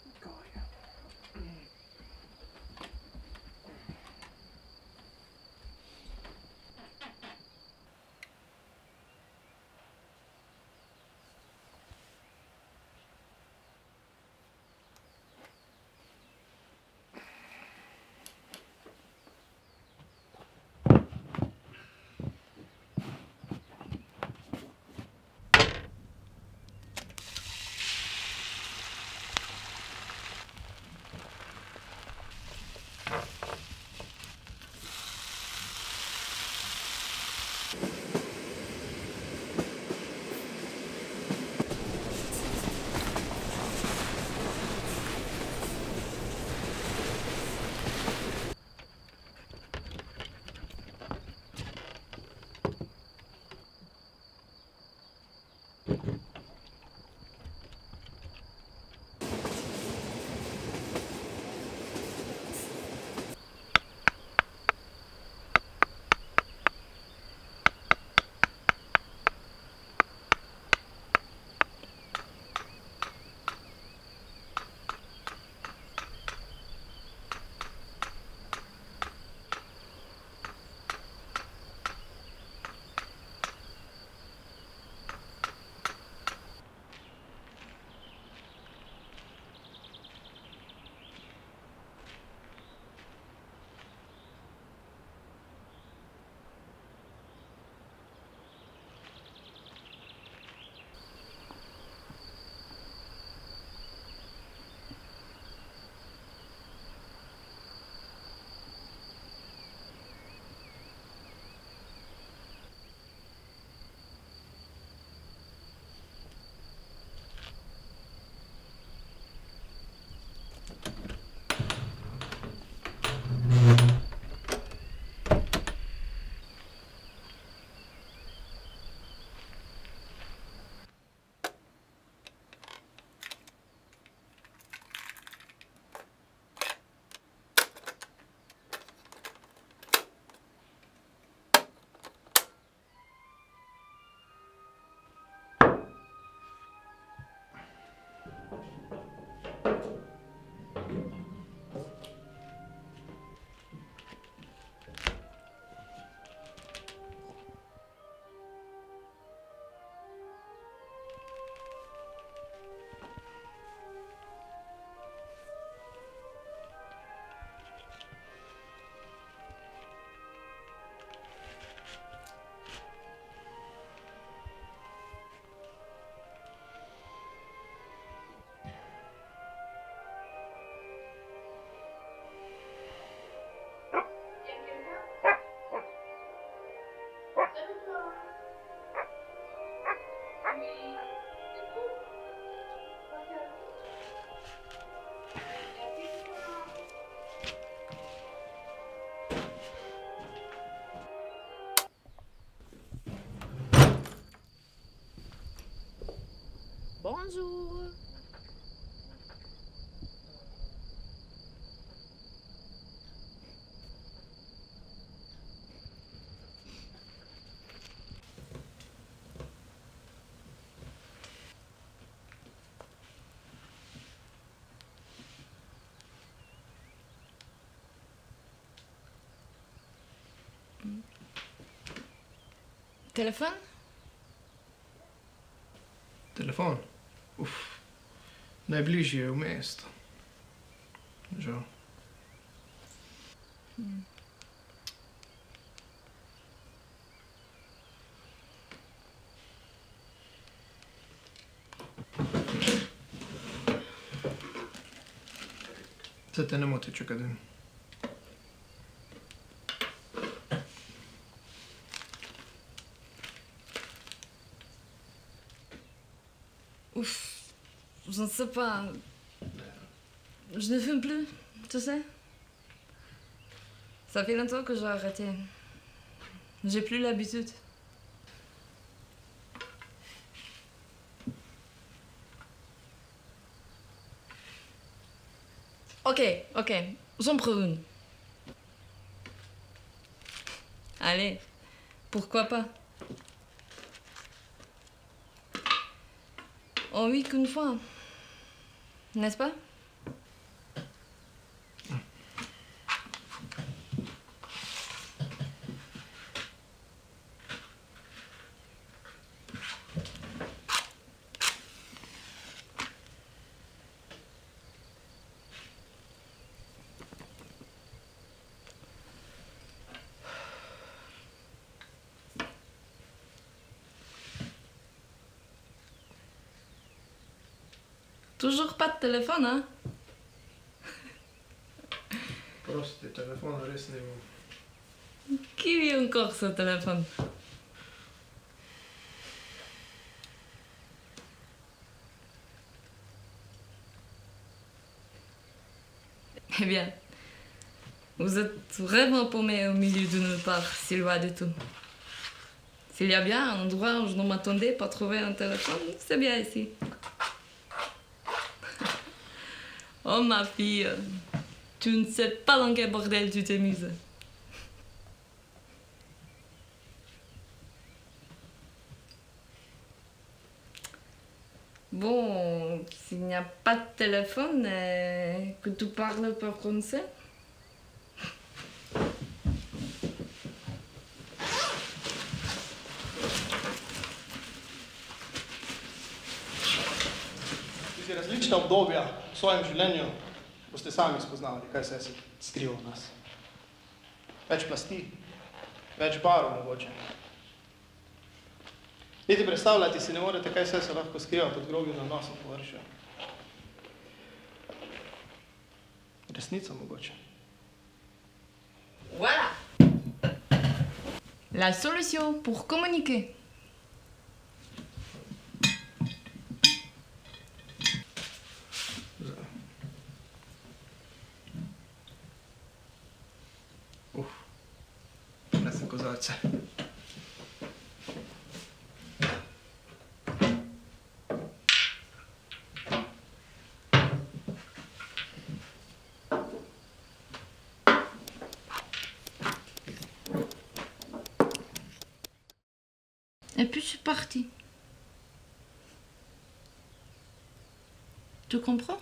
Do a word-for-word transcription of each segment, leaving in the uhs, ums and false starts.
Bonjour. Téléphone? Telefon? Uff. Najbližje je v mestu. Žal. Hmm. Se te ne moti, če kadim. Ouf, je ne sais pas. Je ne fume plus, tu sais. Ça fait longtemps que j'ai arrêté. J'ai plus l'habitude. Ok, ok, j'en prends une. Allez, pourquoi pas? Oh oui, qu'une fois. N'est-ce pas? Toujours pas de téléphone, hein? Прости, телефон res не имам. Qui vit encore ce téléphone? Eh bien, vous êtes vraiment paumé au milieu de nulle part, si loin de tout. S'il y a bien un endroit où je ne m'attendais pas à trouver un téléphone, c'est bien ici. Oh ma fille, tu ne sais pas dans quel bordel tu t'amuses. Bon, s'il n'y a pas de téléphone et que tu parles pas français. Skozi različna obdobja v svojem življenju boste sami spoznali, kaj se skriva v nas. Več plasti, več barv mogoče. Niti predstavljati si ne morete, kaj vse se lahko skriva pod grobim nanosom površja. Resnica mogoče. Voilà! La solution pour communiquer. Uf, nesem kozarce. Et puis je suis partie. Tu comprends?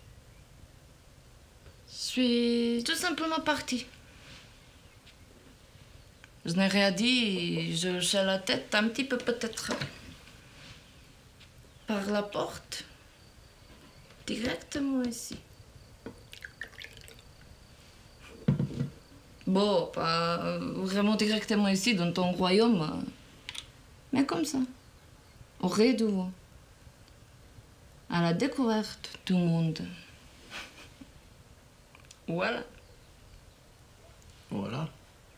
Je suis tout simplement partie. Je n'ai rien dit, je hochais la tête un petit peu peut-être par la porte, directement ici. Bon, pas vraiment directement ici, dans ton royaume, mais comme ça, au rideau, à la découverte du monde. Voilà. Voilà.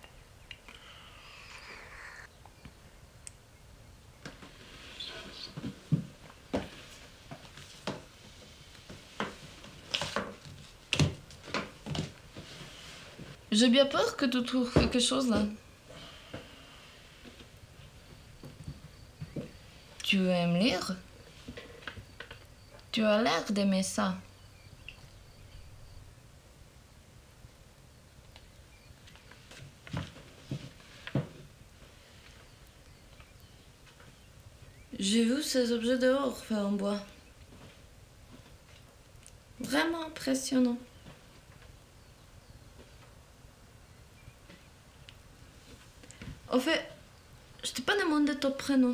J'ai bien peur que tu trouves quelque chose là. Tu aimes lire? Tu as l'air d'aimer ça. J'ai vu ces objets dehors faits en bois. Vraiment impressionnant. Au fait, je t'ai pas demandé ton prénom.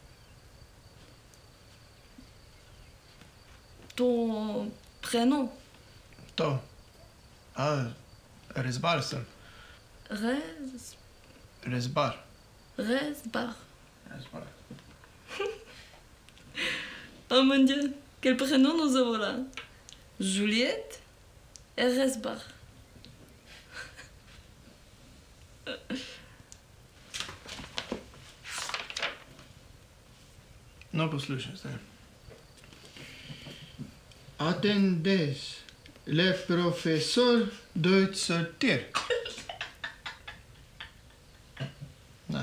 Ton prénom. To. A, rezbar sem. Rez... Rezbar. Rezbar. Rezbar. Oh mon Dieu, quel prénom nous avons là? Juliette et Rezbar. No, poslušaj zdaj. Attendes, le profesor Deutsch-Sortier. Ne.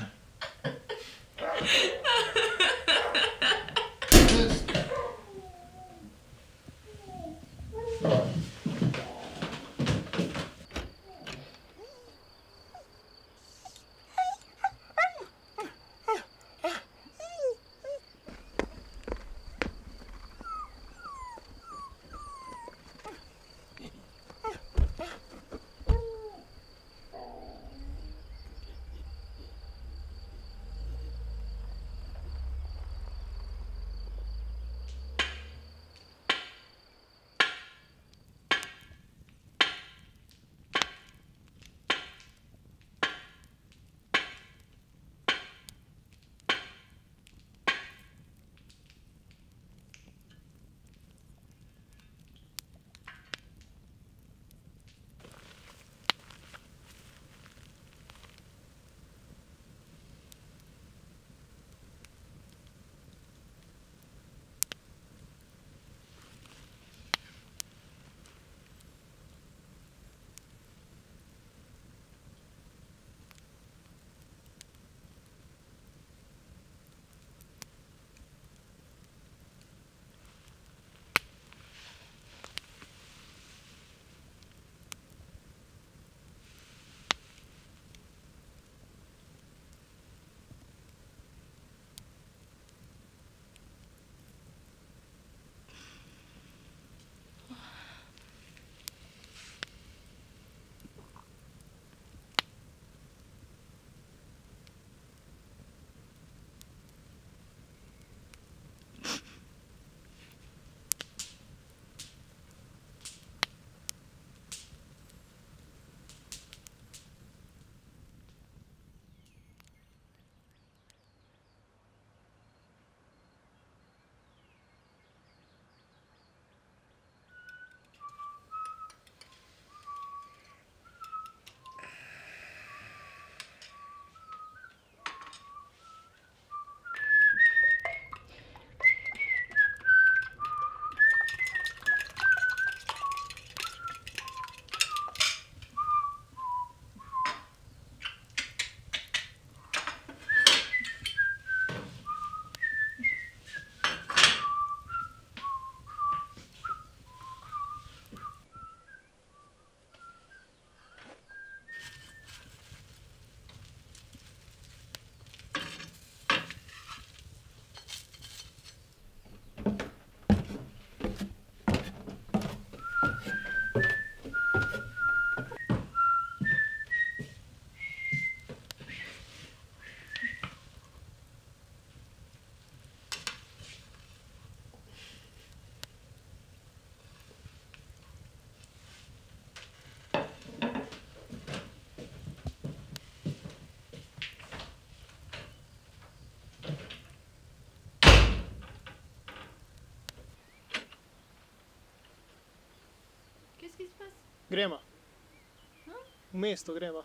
qui se passe? Gremo. Hein? V mesto gremo.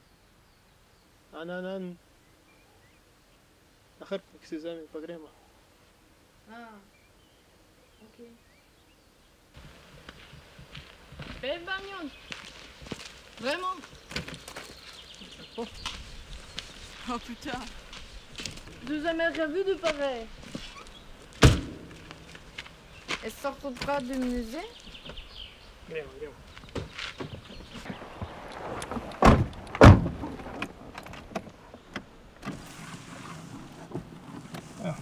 A na, na, na hrbtnik si vzemi, pa gremo. Ah, ok. Belle bagnole. Vraiment. Oh. Oh putain. Je n'ai jamais rien vu de pareil. Elle sortira du musée? Gremo, gremo. Ja.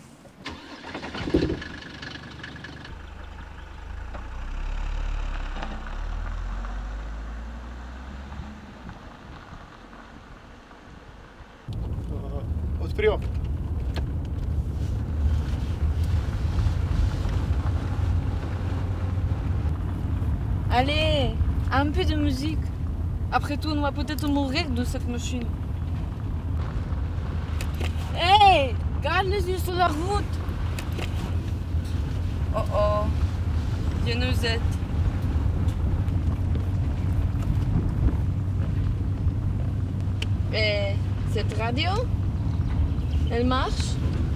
Odpri okno. Allez, un peu de musique. Après tout, on va peut-être mourir de cette machine. Hé, garde les yeux sur la route. Oh oh, Dieu nous aide. Et cette radio, elle marche?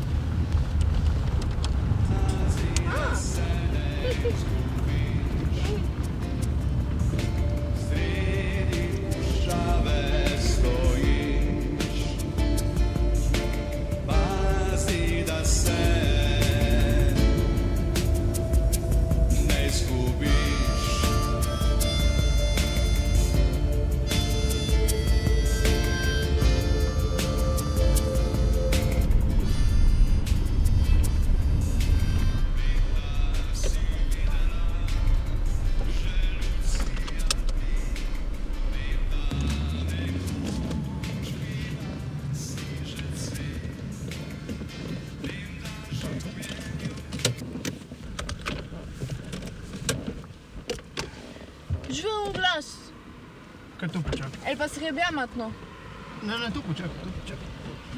Je veux une place. Kar tu počakaj. Elle passerait bien maintenant. Ne, ne, tu počakaj, tu počakaj.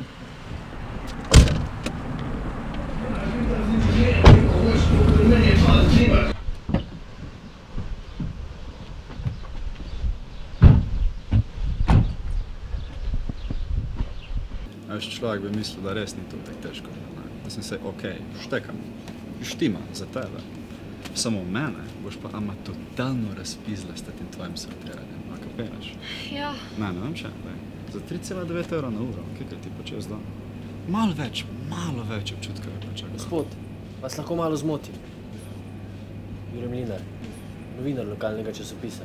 Veš, človek bi mislil, da res ni to tako težko. Da sem se, okej, štekam, štima za tebe. Samo mene boš pa ama totalno razpizla s tem tvojim sortiranjem. A kapiraš? Ja. Ne, ne vem še, daj. Za tri cela devet evra na uro, kaj kaj ti počeš dan? Malo več, malo več občutka je počakal. Gospod, vas lahko malo zmotim. Jure Mlinar, novinar lokalnega časopisa.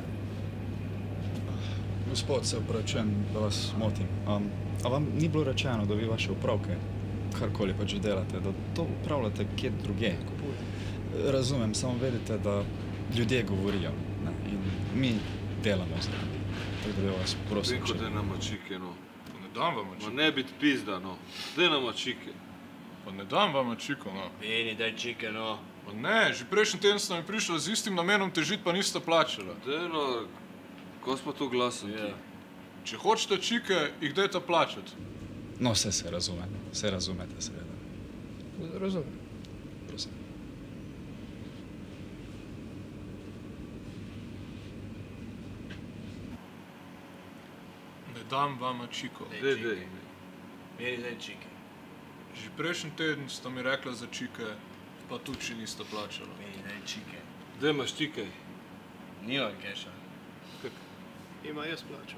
Gospod, se opravičujem, da vas motim. Um, a vam ni bilo rečeno, da vi vaše upravke, karkoli pač delate, da to upravljate kje druge? Razumem, samo vedite, da ljudje govorijo, ne, in mi delamo z njimi. Tako da bi vas prosim, Veko, daj nama čike, no. Pa ne dam vam Ma čiko. ne bit pizda, no. Daj nama čike. Pa ne dam vam čiko, no. Meni, daj čike, no. Pa ne, že prejšnji teden sta mi prišla z istim namenom težit, pa nista plačala. Daj, no, ko smo tu glasen ti? Če hočete čike, jih dajte plačati. No, vse se razume, vse razumete, seveda. Razumem. Prosim. Ne dam vama čiko. Daj, daj. Meni daj čike. Že prejšnji teden sta mi rekla za čike, pa tudi še nista plačala. Meni daj čike. Daj imaš čike. Nimam keša. Ima jaz plačal.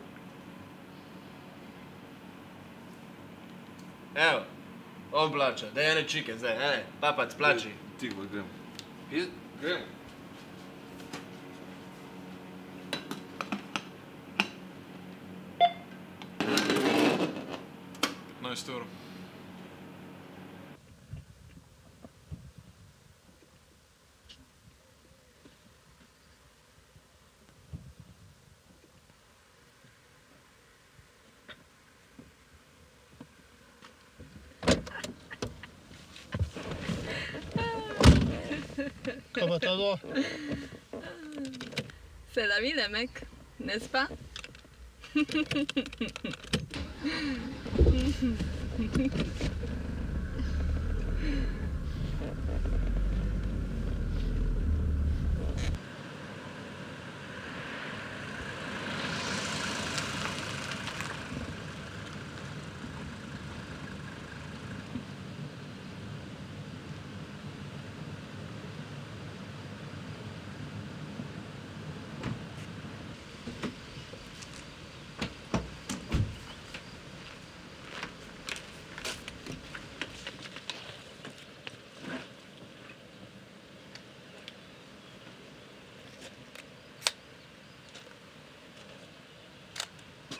Evo, on plača, daj ene čike zdaj, ene, papac, plači. Tih pa gremo. Piz... Gremo. petnajst evrov. Kaj pa ta dol? C'est la vie, les mecs, n'est-ce pas?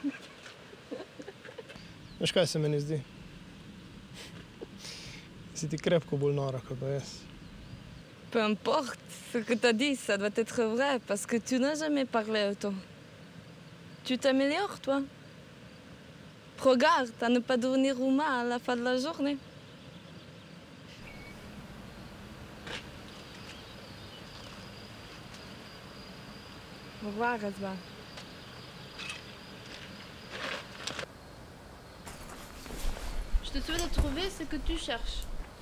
Veš, kaj se meni zdi? Si ti krepko bolj nora, kot pa jaz. Peu importe, ce que t'as dit, ça doit être vrai, parce que tu n'as jamais parlé autant. Tu t'améliores, toi. Regarde, à ne pas devenir roumain à la fin de la journée. Au revoir, Razvan. Je te souhaite de trouver ce que tu cherches.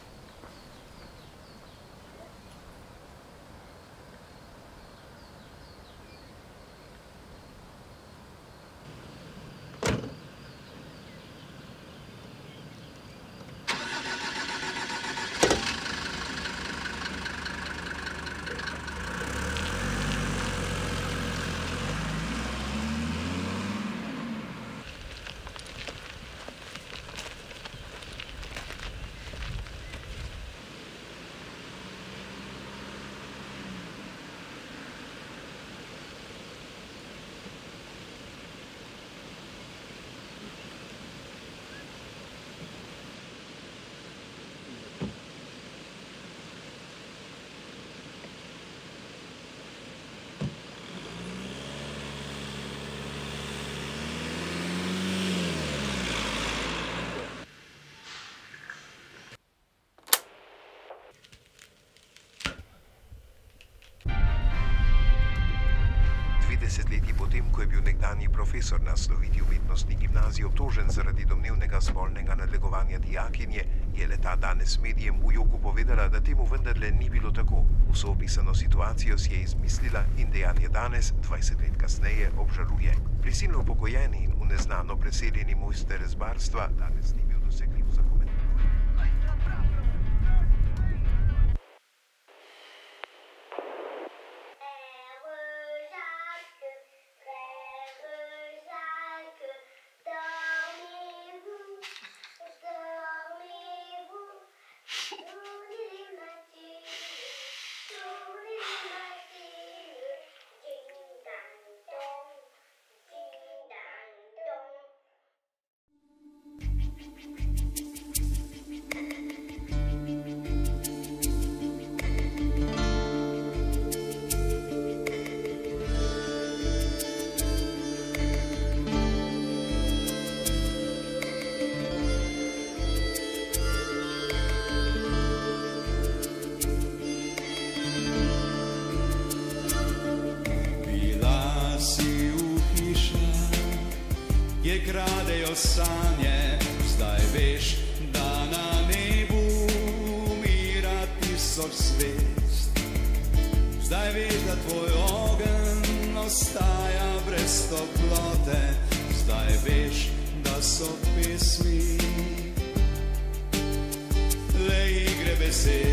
Desetletji potem, ko je bil nekdanji profesor na sloviti umetnostni gimnaziji obtožen zaradi domnevnega spolnega nadlegovanja dijakinje, je le-ta danes medijem v joku povedala, da temu vendarle ni bilo tako. Vso opisano situacijo si je izmislila in dejanje danes, dvajset let kasneje, obžaluje. Prisilno upokojeni in v neznano preseljeni mojster rezbarstva danes ni bil dosegljiv za komentar. Kradejo sanje, zdaj veš, da na nebu umira tisoč zvezd. Zdaj veš, da tvoj ogenj ostaja brez toplote, zdaj veš, da so pesmi le igre besed.